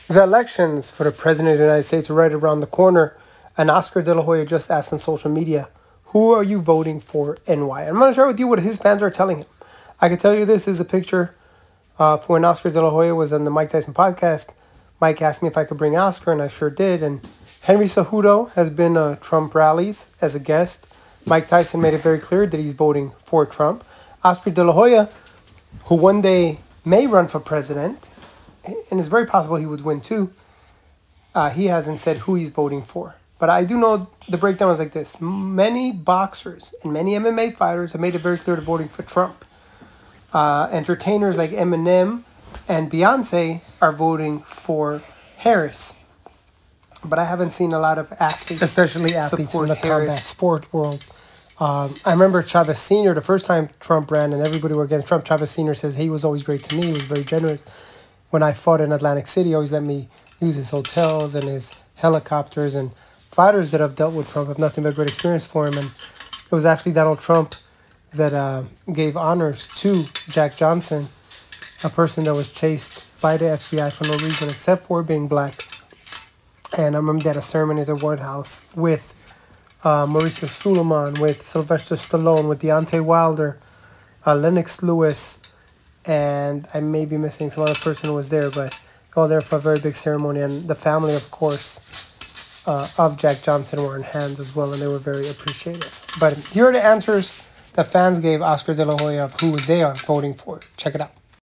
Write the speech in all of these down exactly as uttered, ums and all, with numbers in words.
The elections for the President of the United States are right around the corner, and Oscar De La Hoya just asked on social media, who are you voting for and why? I'm going to share with you what his fans are telling him. I can tell you this is a picture uh, for when Oscar De La Hoya was on the Mike Tyson podcast. Mike asked me if I could bring Oscar, and I sure did. And Henry Cejudo has been uh, Trump rallies as a guest. Mike Tyson made it very clear that he's voting for Trump. Oscar De La Hoya, who one day may run for president, and it's very possible he would win too, uh, he hasn't said who he's voting for. But I do know the breakdown is like this. Many boxers and many M M A fighters have made it very clear to voting for Trump. Uh, entertainers like Eminem and Beyonce are voting for Harris. But I haven't seen a lot of athletes, especially athletes in the Harris. Combat sport world. Um, I remember Chavez Senior, the first time Trump ran and everybody were against Trump, Chavez Senior says he was always great to me. He was very generous. When I fought in Atlantic City, he always let me use his hotels and his helicopters, and fighters that have dealt with Trump have nothing but great experience for him. And it was actually Donald Trump that uh, gave honors to Jack Johnson, a person that was chased by the F B I for no reason except for being black. And I remember that a sermon at the White House with uh, Marisa Suleiman, with Sylvester Stallone, with Deontay Wilder, uh, Lennox Lewis, and I may be missing some other person who was there, but all there for a very big ceremony. And the family, of course, uh, of Jack Johnson were in hand as well, and they were very appreciative. But here are the answers that fans gave Oscar De La Hoya of who they are voting for. Check it out.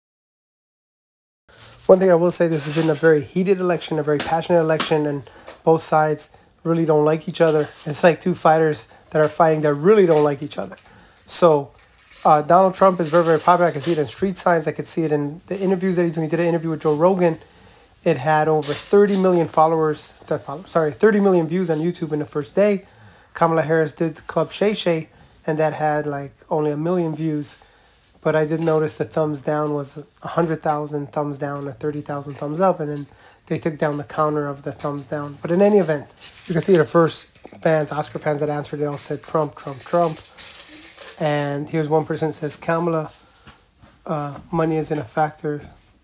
One thing I will say, this has been a very heated election, a very passionate election, and both sides really don't like each other. It's like two fighters that are fighting that really don't like each other. So uh, Donald Trump is very, very popular. I can see it in street signs. I could see it in the interviews that he's doing. He did an interview with Joe Rogan. It had over thirty million followers, sorry, thirty million views on YouTube in the first day. Kamala Harris did Club Shay Shay, and that had like only a million views. But I did notice the thumbs down was one hundred thousand thumbs down or thirty thousand thumbs up, and then they took down the counter of the thumbs down. But in any event, you can see the first fans, Oscar fans that answered, they all said Trump, Trump, Trump. And here's one person that says, Kamala, uh, money isn't a factor.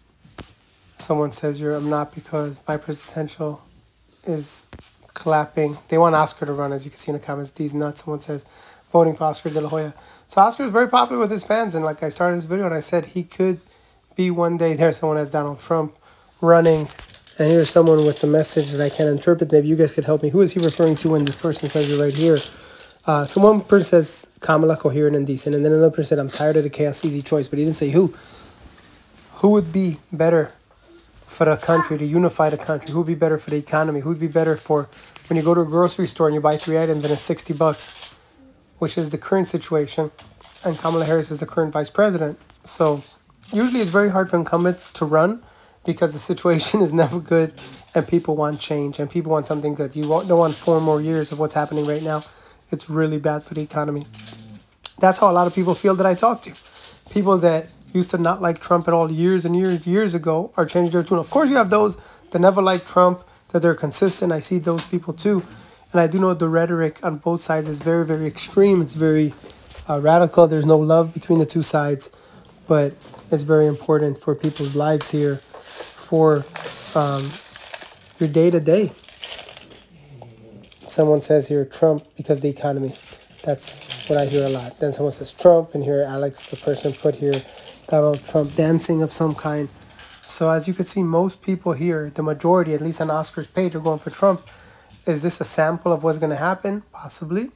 Someone says, you're, I'm not, because my presidential is clapping. They want Oscar to run, as you can see in the comments. These nuts. Someone says, voting for Oscar De La Hoya. So Oscar is very popular with his fans, and like I started this video and I said he could be one day there. Someone has Donald Trump running, and here's someone with a message that I can't interpret. Maybe you guys could help me. Who is he referring to when this person says it right here? Uh, so one person says Kamala, coherent and decent, and then another person said, I'm tired of the chaos, easy choice, but he didn't say who. Who would be better for the country, to unify the country? Who would be better for the economy? Who would be better for when you go to a grocery store and you buy three items and it's sixty bucks, which is the current situation, and Kamala Harris is the current vice president. So usually it's very hard for incumbents to run because the situation is never good and people want change and people want something good. You don't want four more years of what's happening right now. It's really bad for the economy. That's how a lot of people feel that I talk to. People that used to not like Trump at all years and years, years ago are changing their tune. Of course, you have those that never liked Trump, that they're consistent. I see those people too. And I do know the rhetoric on both sides is very, very extreme. It's very uh, radical. There's no love between the two sides. But it's very important for people's lives here, for um, your day-to-day. Someone says here, Trump, because the economy. That's what I hear a lot. Then someone says Trump, and here Alex, the person put here, Donald Trump dancing of some kind. So as you can see, most people here, the majority, at least on Oscar's page, are going for Trump. Is this a sample of what's going to happen? Possibly.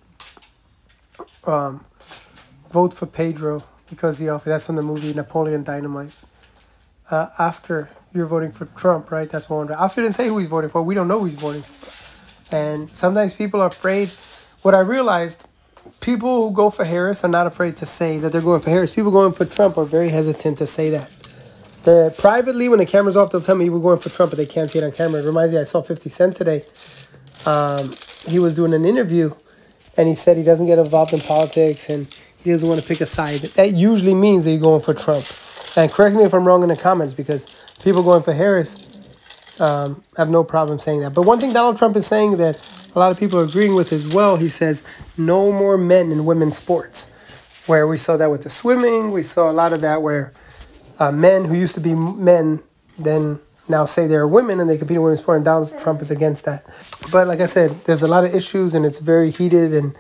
Um, vote for Pedro because he offered. That's from the movie Napoleon Dynamite. Uh, Oscar, you're voting for Trump, right? That's one. Oscar didn't say who he's voting for. We don't know who he's voting for. And sometimes people are afraid. What I realized, people who go for Harris are not afraid to say that they're going for Harris. People going for Trump are very hesitant to say that. The, privately, when the camera's off, they'll tell me we're going for Trump, but they can't see it on camera. It reminds me, I saw fifty Cent today. Um, he was doing an interview, and he said he doesn't get involved in politics, and he doesn't want to pick a side. That usually means that you're going for Trump. And correct me if I'm wrong in the comments, because people going for Harris um, have no problem saying that. But one thing Donald Trump is saying that a lot of people are agreeing with as well, he says, no more men in women's sports. Where we saw that with the swimming, we saw a lot of that where uh, men who used to be men then now say they're women and they compete in women's sport, and Donald Trump is against that. But like I said, there's a lot of issues and it's very heated, and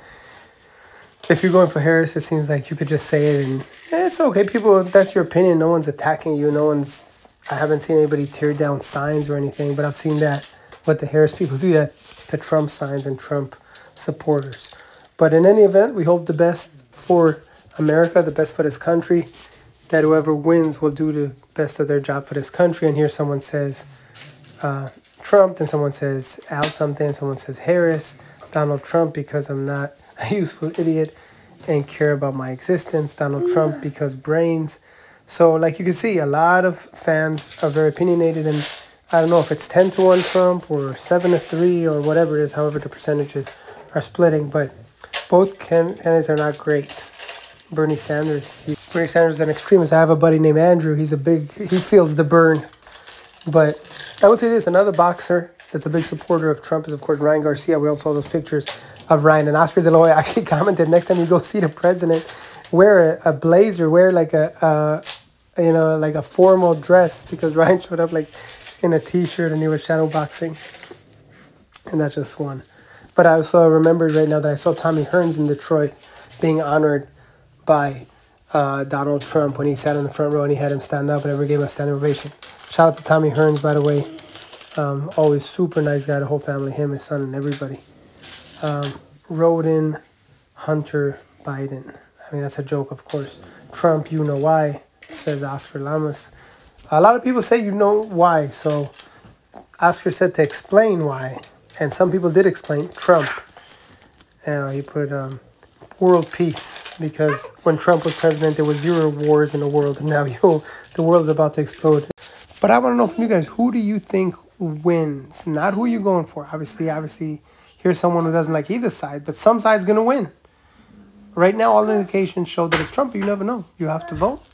if you're going for Harris, it seems like you could just say it and it's okay. People, that's your opinion. No one's attacking you. No one's, I haven't seen anybody tear down signs or anything, but I've seen that what the Harris people do that to Trump signs and Trump supporters. But in any event, we hope the best for America, the best for this country, that whoever wins will do the best of their job for this country. And here someone says uh, Trump, and someone says Al something, someone says Harris, Donald Trump because I'm not a useful idiot and care about my existence, Donald Trump because brains. So like you can see, a lot of fans are very opinionated, and I don't know if it's ten to one Trump or seven to three or whatever it is, however the percentages are splitting, but both candidates are not great. Bernie Sanders, he, Bernie Sanders is an extremist. I have a buddy named Andrew. He's a big, he feels the burn. But I will tell you this, another boxer that's a big supporter of Trump is, of course, Ryan Garcia. We all saw those pictures of Ryan. And Oscar De La Hoya actually commented, next time you go see the president, wear a, a blazer, wear like a, a, you know, like a formal dress, because Ryan showed up like in a T-shirt and he was shadow boxing. And that's just one. But I also remembered right now that I saw Tommy Hearns in Detroit being honored by uh, Donald Trump when he sat in the front row and he had him stand up and everyone gave him a standing ovation. Shout out to Tommy Hearns, by the way. Um, always super nice guy, the whole family, him, his son, and everybody. Um, Roden, Hunter, Biden. I mean, that's a joke, of course. Trump, you know why, says Oscar Lamas. A lot of people say you know why, so Oscar said to explain why. And some people did explain Trump. And he put um, world peace, because when Trump was president, there was zero wars in the world. And now you know, the world's about to explode. But I want to know from you guys, who do you think wins? Not who you're going for. Obviously, obviously, here's someone who doesn't like either side, but some side's going to win. Right now, all the indications show that it's Trump, but you never know. You have to vote,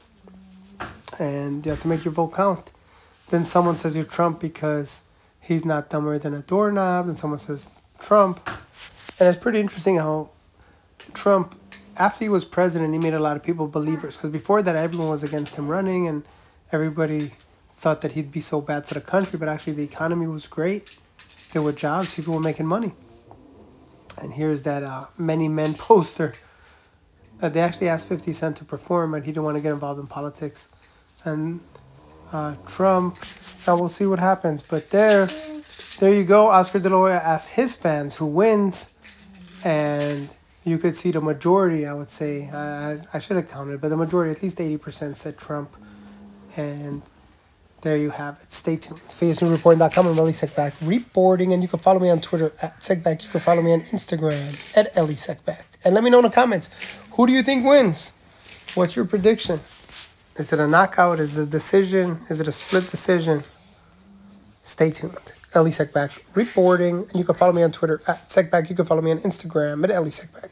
and you have to make your vote count. Then someone says you're Trump because he's not dumber than a doorknob, and someone says Trump. And it's pretty interesting how Trump, after he was president, he made a lot of people believers, because before that, everyone was against him running, and everybody thought that he'd be so bad for the country, but actually the economy was great. There were jobs, people were making money. And here's that uh, Many Men poster. Uh, they actually asked fifty Cent to perform, and he didn't want to get involved in politics. And uh, Trump, now we'll see what happens. But there, there you go. Oscar De La Hoya asked his fans who wins, and you could see the majority, I would say, I, I should have counted, but the majority, at least eighty percent said Trump. And there you have it. Stay tuned. face news reporting dot com. I'm Ellie Seckback reporting, and you can follow me on Twitter at Seckback. You can follow me on Instagram at Ellie Seckback. And let me know in the comments, who do you think wins? What's your prediction? Is it a knockout? Is it a decision? Is it a split decision? Stay tuned. Ellie Seckback reporting, and you can follow me on Twitter at Seckback. You can follow me on Instagram at Ellie Seckback.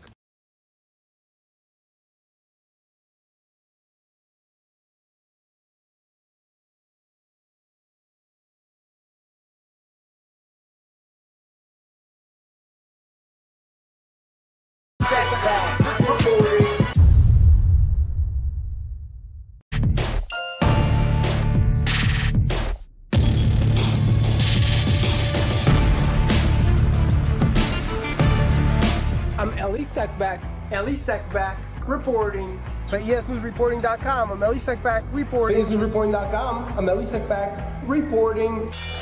I'm Ellie Seckback, Ellie Seckback reporting for E S News reporting dot com. I'm Ellie Seckback reporting. E S News reporting dot com. I'm Ellie Seckback reporting.